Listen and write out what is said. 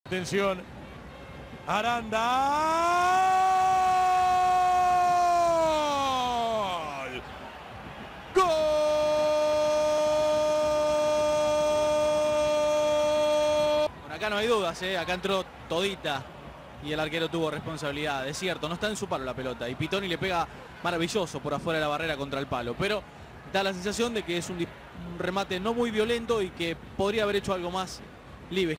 Atención. Aranda. ¡Gol! Bueno, acá no hay dudas, acá entró todita y el arquero tuvo responsabilidad. Es cierto, no está en su palo la pelota y Pitoni le pega maravilloso por afuera de la barrera contra el palo, pero da la sensación de que es un remate no muy violento y que podría haber hecho algo más Live.